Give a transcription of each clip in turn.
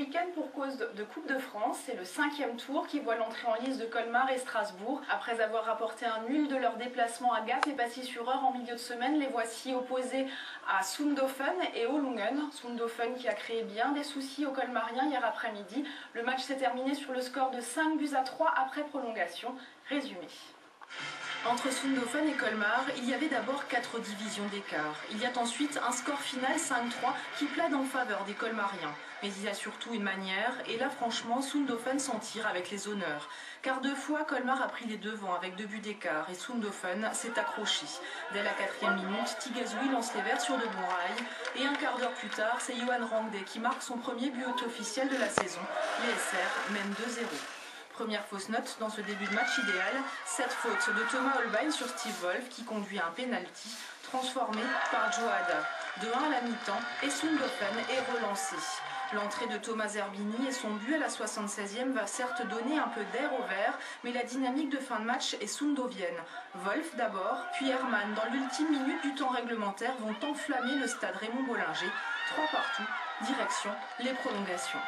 week-end pour cause de Coupe de France. C'est le 5e tour qui voit l'entrée en lice de Colmar et Strasbourg. Après avoir rapporté un nul de leur déplacement à Gap et Passy-sur-Eure en milieu de semaine, les voici opposés à Soondofen et Ohlungen. Soondofen qui a créé bien des soucis aux Colmariens hier après-midi. Le match s'est terminé sur le score de 5-3 après prolongation. Résumé. Entre Soondofen et Colmar, il y avait d'abord 4 divisions d'écart. Il y a ensuite un score final 5-3 qui plaide en faveur des Colmariens. Mais il y a surtout une manière, et là franchement, Soondofen s'en tire avec les honneurs. Car 2 fois, Colmar a pris les devants avec 2 buts d'écart et Soondofen s'est accroché. Dès la 4e minute, Tigazoui lance les Verts sur de bons rails. Et un quart d'heure plus tard, c'est Johan Rangde qui marque son premier but officiel de la saison. Les SR mènent 2-0. Première fausse note dans ce début de match idéal, cette faute de Thomas Holbein sur Steve Wolf qui conduit à un penalty transformé par Joe Hada. De 1 à la mi-temps et Soondofen est relancé. L'entrée de Thomas Zerbini et son but à la 76e va certes donner un peu d'air au vert, mais la dynamique de fin de match est soondovienne. Wolf d'abord, puis Herman dans l'ultime minute du temps réglementaire vont enflammer le stade Raymond Bollinger. 3 partout, direction les prolongations.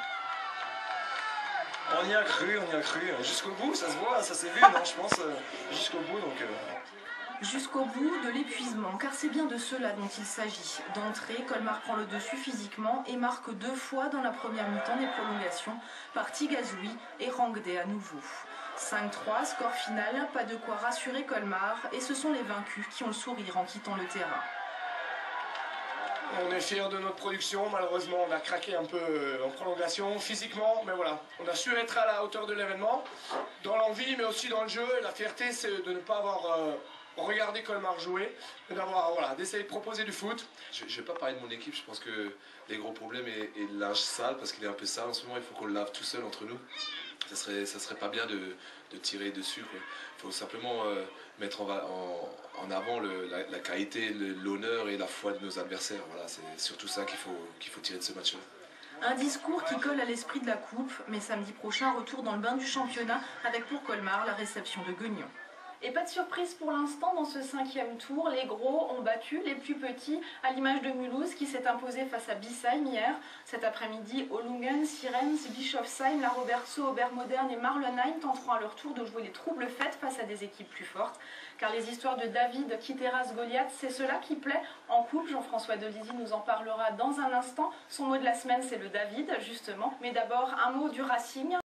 On y a cru. Jusqu'au bout, ça se voit, ça s'est vu, non, je pense, jusqu'au bout, donc... Jusqu'au bout de l'épuisement, car c'est bien de cela dont il s'agit. D'entrée, Colmar prend le dessus physiquement et marque 2 fois dans la première mi-temps des prolongations par Tigazoui et Rangde à nouveau. 5-3, score final, pas de quoi rassurer Colmar, et ce sont les vaincus qui ont le sourire en quittant le terrain. On est fiers de notre production, malheureusement on a craqué un peu en prolongation, physiquement, mais voilà. On a su être à la hauteur de l'événement, dans l'envie mais aussi dans le jeu, et la fierté c'est de ne pas avoir regardé Colmar jouer, mais d'essayer de proposer du foot. Je ne vais pas parler de mon équipe, je pense que les gros problèmes est le linge sale, parce qu'il est un peu sale en ce moment, il faut qu'on le lave tout seul entre nous. Ça serait pas bien de tirer dessus, quoi. Il faut simplement mettre en avant la qualité, l'honneur et la foi de nos adversaires. Voilà, c'est surtout ça qu'il faut tirer de ce match-là. Un discours qui colle à l'esprit de la coupe, mais samedi prochain, retour dans le bain du championnat avec pour Colmar la réception de Guignon. Et pas de surprise pour l'instant dans ce 5e tour, les gros ont battu les plus petits, à l'image de Mulhouse qui s'est imposé face à Bissheim hier. Cet après-midi, Ohlungen, Sirens, Bischofsheim, La Robertso, Obermodern et Marlenheim tenteront à leur tour de jouer les troubles fêtes face à des équipes plus fortes. Car les histoires de David, Kitteras, Goliath, c'est cela qui plaît en coupe. Jean-François Delizy nous en parlera dans un instant. Son mot de la semaine, c'est le David, justement. Mais d'abord, un mot du Racing.